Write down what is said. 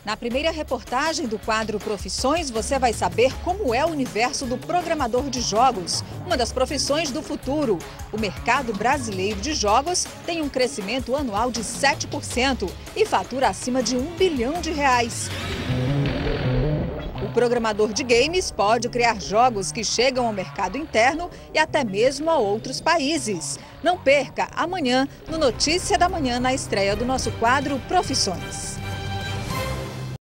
Na primeira reportagem do quadro Profissões, você vai saber como é o universo do programador de jogos, uma das profissões do futuro. O mercado brasileiro de jogos tem um crescimento anual de 7% e fatura acima de R$ 1 bilhão. O programador de games pode criar jogos que chegam ao mercado interno e até mesmo a outros países. Não perca amanhã no Notícia da Manhã, na estreia do nosso quadro Profissões.